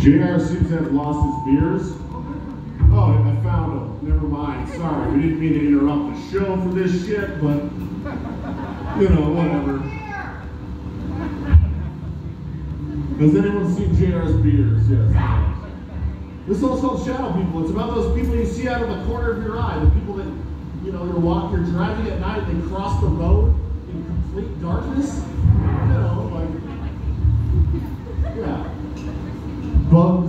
JR seems to have lost his beers. Oh, I found them. Never mind. Sorry, we didn't mean to interrupt the show for this shit, but, you know, whatever. Has anyone seen JR's beers? Yes. This song's called Shadow People. It's about those people you see out of the corner of your eye. The people that, you know, you're driving at night and they cross the road in complete darkness. You know, like, yeah. Bugs.